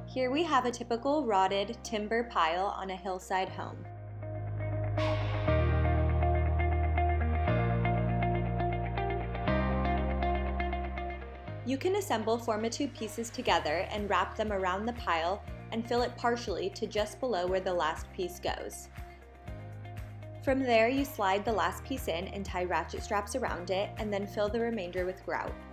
Here we have a typical rotted timber pile on a hillside home. You can assemble Forma-Tube pieces together and wrap them around the pile and fill it partially to just below where the last piece goes. From there, you slide the last piece in and tie ratchet straps around it, and then fill the remainder with grout.